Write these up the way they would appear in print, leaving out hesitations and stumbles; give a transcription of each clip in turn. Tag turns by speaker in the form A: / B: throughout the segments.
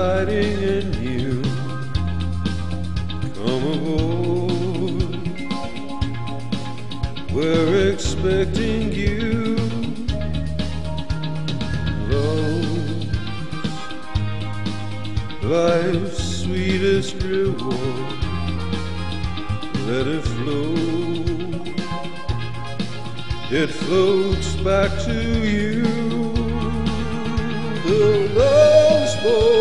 A: exciting and new. Come aboard, we're expecting you. Lulz, life's sweetest reward. Let it flow, it floats back to you. The Lulz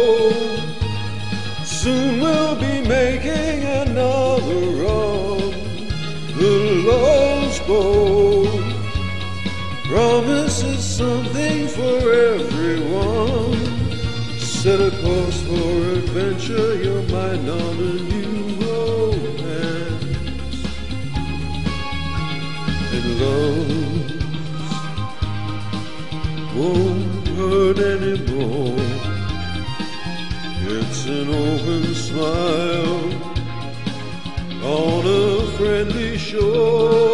A: boat soon will be making another run. The Lulz boat promises something for everyone. Set a course for adventure, your mind on a new romance. And love won't hurt anymore. It's an open smile on a friendly shore.